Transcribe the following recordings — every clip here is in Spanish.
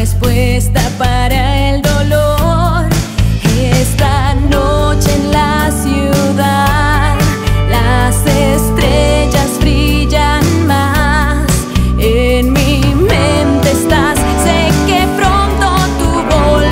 respuesta para el dolor. Esta noche en la ciudad las estrellas brillan más. En mi mente estás, sé que pronto tú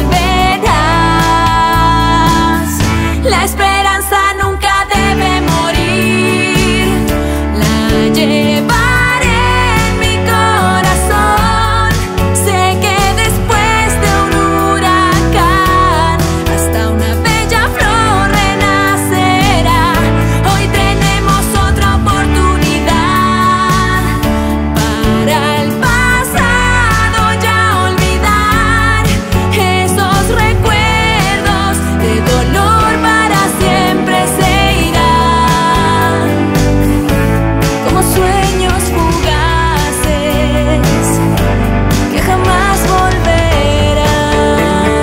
volverás. La esperanza nunca debe morir, la llevaré en mi corazón. Sé que después de un huracán hasta una bella flor renacerá. Hoy tenemos otra oportunidad para el pasado ya olvidar esos recuerdos de dolor. Para siempre se irán como sueños fugaces que jamás volverán.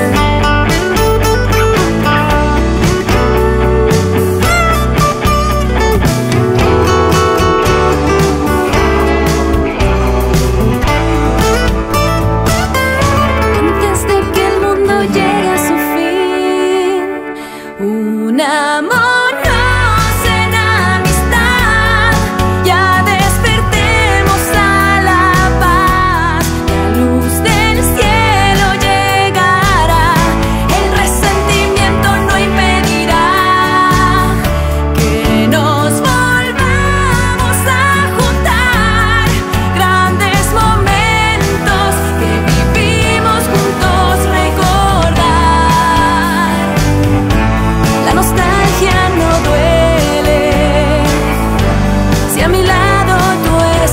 Antes de que el mundo llegue a su fin, un amor nos en amistad. Ya despertemos a la paz, la luz del cielo llegará. El resentimiento no impedirá que nos volvamos a juntar. Grandes momentos que vivimos juntos recordar. La nostalgia no duele si a mi lado tú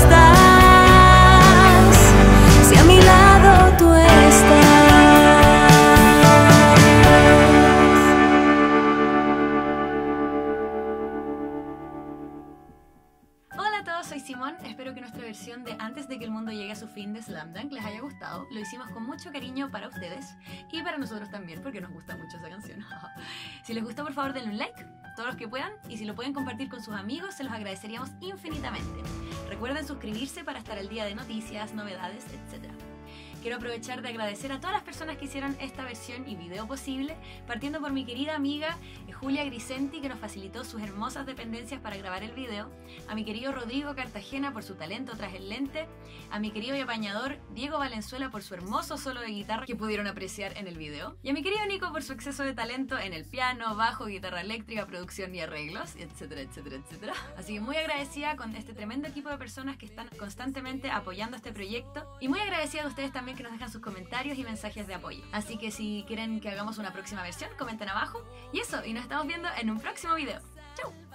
estás, si a mi lado tú estás. Hola a todos, soy Simón. Espero que nuestra versión de Antes de que el mundo llegue a su fin de Slam Dunk les haya gustado. Lo hicimos con mucho cariño para ustedes y para nosotros también, porque nos gusta mucho esa canción. Si les gustó, por favor denle un like, todos los que puedan, y si lo pueden compartir con sus amigos, se los agradeceríamos infinitamente. Recuerden suscribirse para estar al día de noticias, novedades, etc. Quiero aprovechar de agradecer a todas las personas que hicieron esta versión y video posible, partiendo por mi querida amiga Julia Grisenti, que nos facilitó sus hermosas dependencias para grabar el video, a mi querido Rodrigo Cartagena por su talento tras el lente, a mi querido y apañador Diego Valenzuela por su hermoso solo de guitarra que pudieron apreciar en el video, y a mi querido Nico por su exceso de talento en el piano, bajo, guitarra eléctrica, producción y arreglos, etcétera, etcétera, etcétera. Así que muy agradecida con este tremendo equipo de personas que están constantemente apoyando este proyecto, y muy agradecida de ustedes también que nos dejan sus comentarios y mensajes de apoyo. Así que si quieren que hagamos una próxima versión, comenten abajo. Y eso, y nos estamos viendo en un próximo video. ¡Chau!